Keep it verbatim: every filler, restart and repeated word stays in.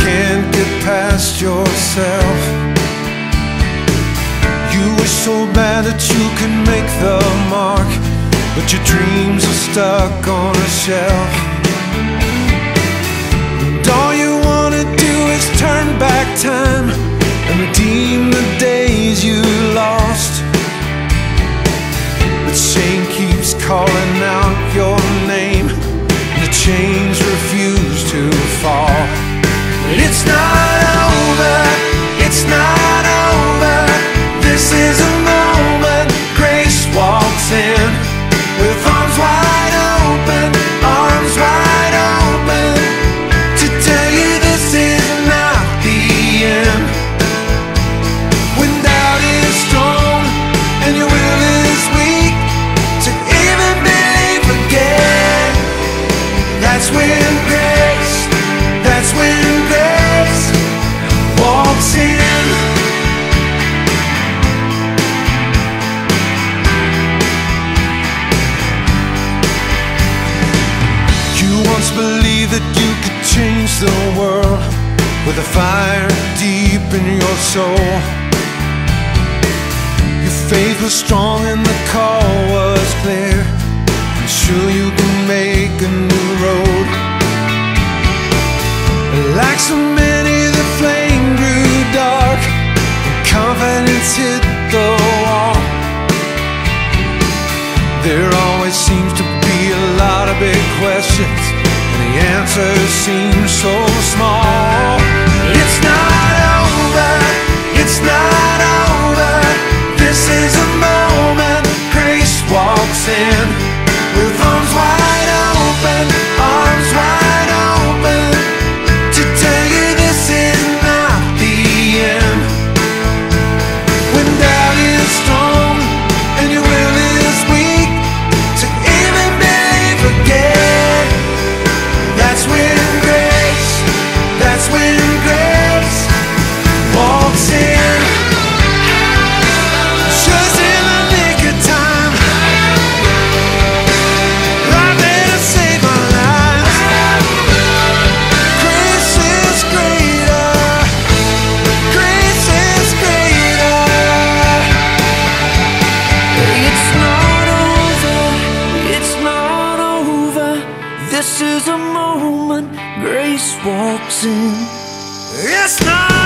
can't get past yourself. You wish so bad that you could make the mark, but your dreams are stuck on a shelf. And all you wanna do is turn back time and redeem the days you lost. But shame keeps calling out your name, and the chains refuse to fall. But it's not over, it's not over. This is a moment grace walks in, with arms wide open, arms wide open, to tell you this is not the end. When doubt is strong and your will is weak to even believe again, that's when grace, that's when grace walks in. You once believed that you could change the world with a fire deep in your soul. Your faith was strong and the call was clear. I'm sure you can make a new road. Like so many, the flame grew dark and confidence hit the wall. There always seems to be a lot of big questions, and the answers seem so small. It's not over, it's not over. This is a moment grace walks in, with arms wide open, arms wide open, to tell you this is not the end. When doubt is strong and your will is weak to even believe again, that's when grace, that's when grace walks in. Just in the nick of time, right there to save my life. Grace is greater, grace is greater. It's not over, it's not over. This is a moment grace walks in. It's not